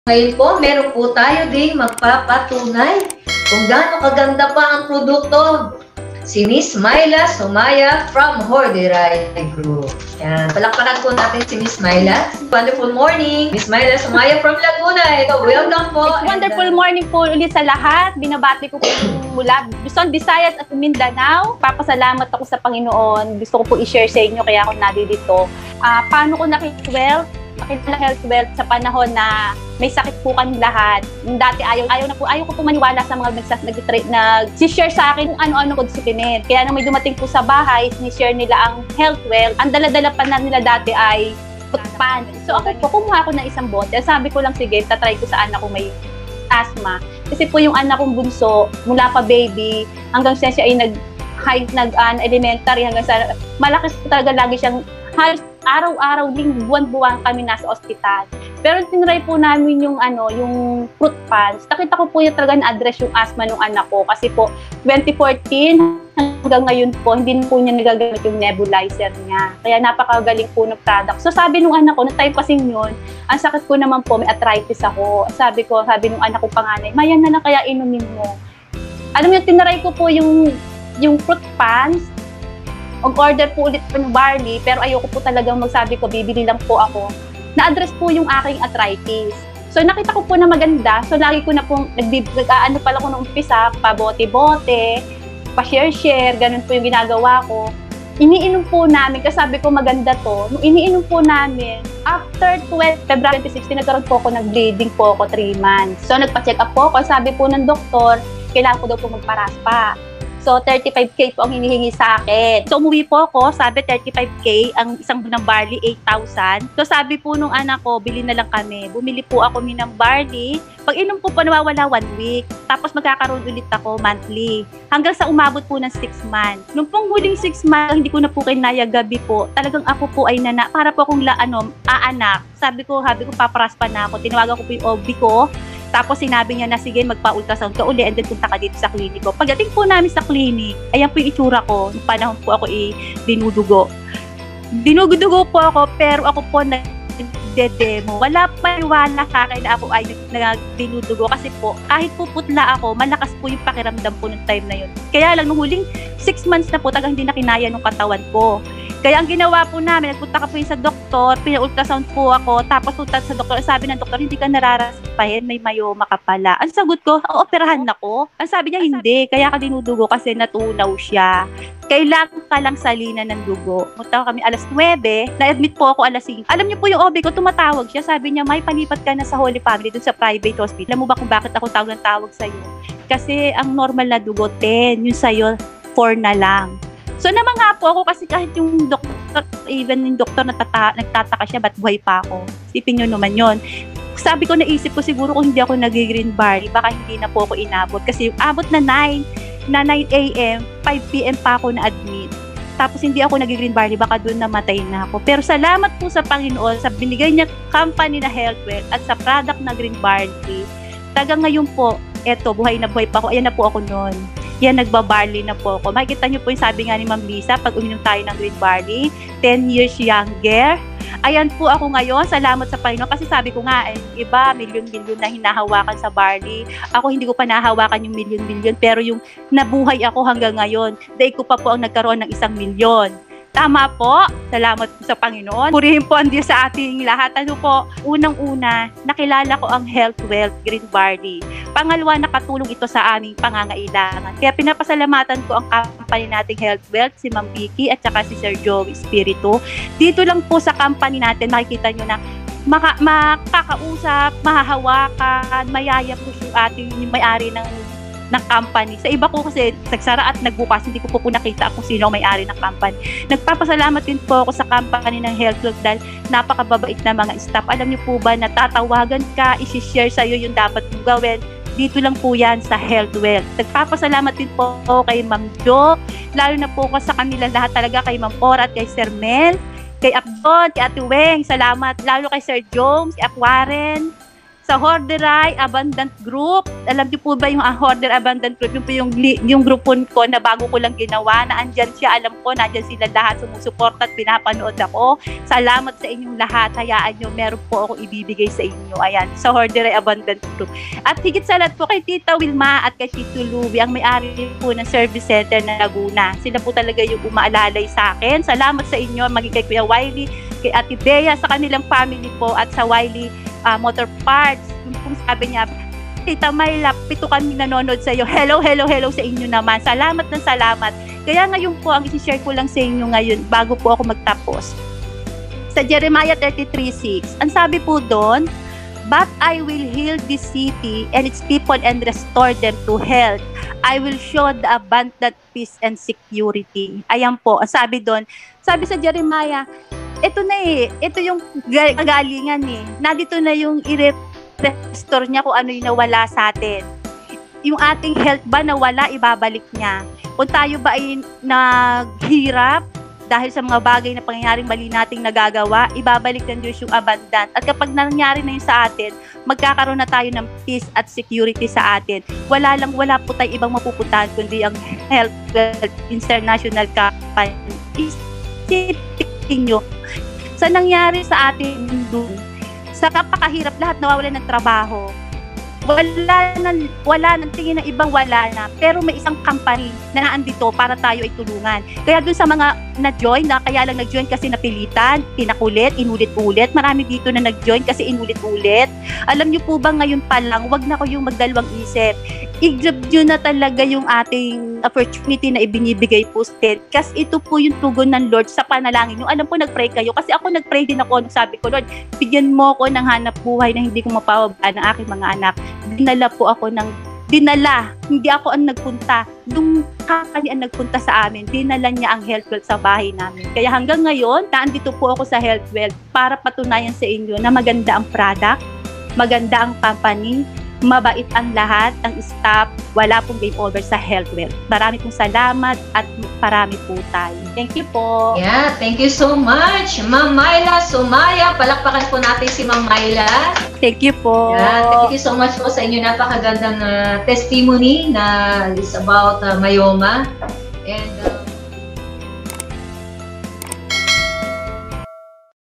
Ngayon po, meron po tayo ding magpapatunay kung gaano kaganda pa ang produkto. Si Miss Myla Sumaya from Horderay Group. Yan. Palakpakan po natin si Miss Myla. Wonderful morning. Miss Myla Sumaya from Laguna. Ito, welcome po. Wonderful morning po ulit sa lahat. Binabati ko po mula Luzon, Visayas at Mindanao. Papasalamat ako sa Panginoon. Gusto ko po i-share sa inyo kaya ako nandito. Paano ko nakikita health wealth sa panahon na may sakit po kami lahat. Dati ayaw ko po maniwala sa mga nag-share sa akin kung ano-ano ko disiplinin. Kaya nang may dumating po sa bahay, ni-share nila ang health wealth. Ang dala-dala pa na nila dati ay putpan. So ako po, kumuha ko ng isang bote. Sabi ko lang, sige, tatry ko sa anak ko may asthma. Kasi po yung anak kong bunso, mula pa baby, hanggang siya ay elementary, hanggang sa malaki po talaga lagi siyang halos araw-araw din, buwan-buwan kami nasa ospital. Pero tinry po namin yung fruit punch. Nakita ko po yung talaga na-address yung asthma ng anak ko. Kasi po, 2014 hanggang ngayon po, hindi po niya nagagamit yung nebulizer niya. Kaya napakagaling po ng product. So sabi nung anak ko, na-type kasing yun, ang sakit ko naman po, may arthritis ako. Sabi nung anak ko panganay, Mayan na lang kaya inumin mo. Alam niyo, tinry ko po yung fruit punch. Order po ulit po ng barley, pero ayoko po talagang magsabi ko, bibili lang po ako. Na-address po yung aking arthritis. So nakita ko po na maganda, so lagi ko na pong pala ko nung umpisa, pa-bote-bote, pa-share-share, ganun po yung ginagawa ko. Iniinom po namin, kasi sabi ko maganda to. Nung iniinom po namin, after February 2016, nagkaroon po ako nag-bleeding po ako 3 months. So nagpa-check up po ako, sabi po ng doktor, kailangan ko daw po magparaspa. So, 35K po ang hinihingi sa akin. So, umuwi po ako, sabi 35K, ang isang bunang barley, 8,000. So, sabi po nung anak ko, bili na lang kami. Bumili po ako ng barley. Pag inom po nawawala 1 week. Tapos magkakaroon ulit ako monthly. Hanggang sa umabot po ng 6 months. Nung pong huling 6 months, hindi ko na po kinaya gabi po. Talagang ako po ay para po akong aanak. Sabi ko, paparaspa na ako. Tinawagan ko po yung OB ko. Tapos sinabi niya na sige, magpa-ultrasound ka uli and then punta ka dito sa kliniko. Pagdating po namin sa klinik, ayan po yung itsura ko. Noong panahon po ako dinudugo. Dinudugo po ako, pero ako po nag-demo. Wala pa iwala sa akin na ako ay dinudugo kasi po, kahit po putla ako, malakas po yung pakiramdam po nung time na yun. Kaya lang, nung huling 6 months na po, tagang hindi na kinaya ng katawan ko. Kaya ang ginawa po namin, nagpunta ka po sa doktor, pina-ultrasound po ako, tapos punta sa doktor, sabi ng doktor, hindi ka nararaspahin, may myoma ka pala. Ang sagot ko, operahan ako. Ang sabi niya, hindi, kaya ka dinudugo kasi natunaw siya. Kailangan ka lang salinan ng dugo. Punta kami alas 9, na-admit po ako alas 5. Alam niyo po yung OB ko, tumatawag siya, sabi niya, may palipat ka na sa Holy Family dun sa private hospital. Alam mo ba kung bakit ako tawag sa'yo? Kasi ang normal na dugo, 10, yung sa'yo, 4 na lang. So namanga po ako kasi kahit yung doktor, even yung doktor nagtataka siya, ba't buhay pa ako? Isipin nyo naman yon. Sabi ko, naisip ko siguro kung hindi ako nag-green barley, baka hindi na po ako inabot. Kasi yung abot na 9 a.m., 5 p.m. pa ako na-admit. Tapos hindi ako nag-green barley, baka doon namatay na ako. Pero salamat po sa Panginoon, sa binigay niya company na Health Wealth at sa product na green barley. Tagang ngayon po, eto, buhay na buhay pa ako. Ayan na po ako noon. Yan, nagbabarley na po ako. Makikita niyo po yung sabi nga ni Ma'am Lisa, pag uminom tayo ng green barley, 10 years younger. Ayan po ako ngayon. Salamat sa Panginoon. Kasi sabi ko nga, iba, milyon-milyon na hinahawakan sa barley. Ako hindi ko pa nahawakan yung milyon-milyon, pero yung nabuhay ako hanggang ngayon, dahil ko pa po ang nagkaroon ng 1 milyon. Tama po. Salamat po sa Panginoon. Purihin po ang Diyos sa ating lahat. Ano po, unang-una, nakilala ko ang Health Wealth Green Barley. Pangalawa, nakatulong ito sa aming pangangailangan. Kaya pinapasalamatan ko ang company nating Health Wealth, si Ma'am Vicky at saka si Sir Joey Espiritu. Dito lang po sa company natin, makikita nyo na makakausap, mahahawakan, mayaya po yung may-ari ng company. Sa iba ko kasi nagsara at nagbukas, hindi ko po nakita kung sino ang may-ari ng company. Nagpapasalamat din po ako sa company ng Health Wealth dahil napakababait na mga staff. Alam niyo po ba na tatawagan ka, isi-share sa'yo yung dapat mong gawin. Dito lang po yan sa Health Wealth. Nagpapasalamat din po kay Ma'am Jo, lalo na po ko sa kanila lahat talaga, kay Ma'am Cora at kay Sir Mel, kay Abdon, kay Ate Weng, salamat. Lalo kay Sir Jones, kay Aquaren, sa Horderay Abundant Group. Alam niyo po ba yung Horder Abundant Group? Yung po yung grupo ko na bago ko lang ginawa, na andyan siya, alam ko, nandyan sila lahat, sumusuporta at pinapanood ako. Salamat sa inyong lahat. Hayaan nyo, meron po ako ibibigay sa inyo. Ayan, sa Horderay Abundant Group. At higit sa lahat po kay Tita Wilma at kay Tito Louie, ang may-ari po ng service center na Laguna. Sila po talaga yung umaalalay sa akin. Salamat sa inyo, maging kay Kuya Wiley, kay Ate Bea, sa kanilang family po, at sa Wiley Motor Parts. Kung sabi niya, Tita Myla, 7 kami nanonood sa iyo. Hello, hello, hello sa inyo naman. Salamat ng salamat. Kaya ngayon po, ang isi-share ko lang sa inyo ngayon, bago po ako magtapos. Sa Jeremiah 33:6, ang sabi po doon, "But I will heal this city and its people and restore them to health. I will show the abundant peace and security." Ayan po, ang sabi doon. Sabi sa Jeremiah, ito na ito yung galingan Nandito na yung i-restore niya kung ano yung nawala sa atin. Yung ating health ba nawala, ibabalik niya. Kung tayo ba ay naghirap dahil sa mga bagay na pangyayaring mali nating nagagawa, ibabalik ng Diyos yung abundant. At kapag nangyari na yun sa atin, magkakaroon na tayo ng peace at security sa atin. Wala po tayong ibang mapupuntahan kundi ang Health Wealth International Company. Isipin nyo, sa nangyari sa atin doon, sa kapakahirap, lahat nawawalan ng trabaho. Wala nang tingin ng ibang wala na, pero may isang company na naandito para tayo ay tulungan. Kaya dun sa mga na-join, na kaya lang nag-join kasi napilitan, pinakulit, inulit-ulit, marami dito na nag-join kasi inulit-ulit. Alam niyo po ba ngayon pa lang, wag na kayong magdalawang isip. I-grab nyo na talaga yung ating opportunity na ibinibigay po sa atin. Kasi ito po yung tugon ng Lord sa panalangin nyo. Alam po, nag-pray kayo. Kasi ako nag-pray din ako. Sabi ko, Lord, bigyan mo ako ng hanap buhay na hindi ko mapawabaan ng aking mga anak. Dinala po ako hindi ako ang nagpunta. Yung company ang nagpunta sa amin, dinala niya ang Health Wealth sa bahay namin. Kaya hanggang ngayon, naandito po ako sa Health Wealth para patunayan sa inyo na maganda ang product, maganda ang company, mabait ang lahat, ang staff, wala pong game over sa Health Wealth. Marami pong salamat at marami po tayo. Thank you po. Yeah, thank you so much. Ma'am Myla Sumaya, palakpakan po natin si Ma'am Myla. Thank you po. Yeah, thank you so much po sa inyo napakagandang testimony na is about myoma. And